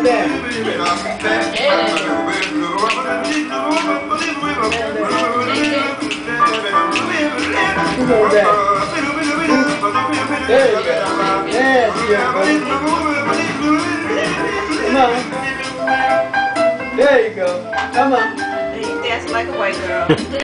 that. Come on, that. There you go. Yes, yeah, buddy. Come on. There you go. Come on. You dance like a white girl.